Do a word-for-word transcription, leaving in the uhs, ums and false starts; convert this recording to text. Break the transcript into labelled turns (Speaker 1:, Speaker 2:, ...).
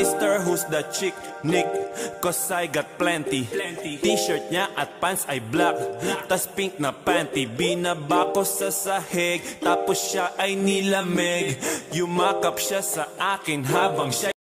Speaker 1: Mister Who's the Chick? Nick, cause I got plenty. T-shirt niya at pants ay black, tas pink na panty. Binaba ko sa sahig, tapos siya ay nilamig. Yumakap siya sa akin habang siya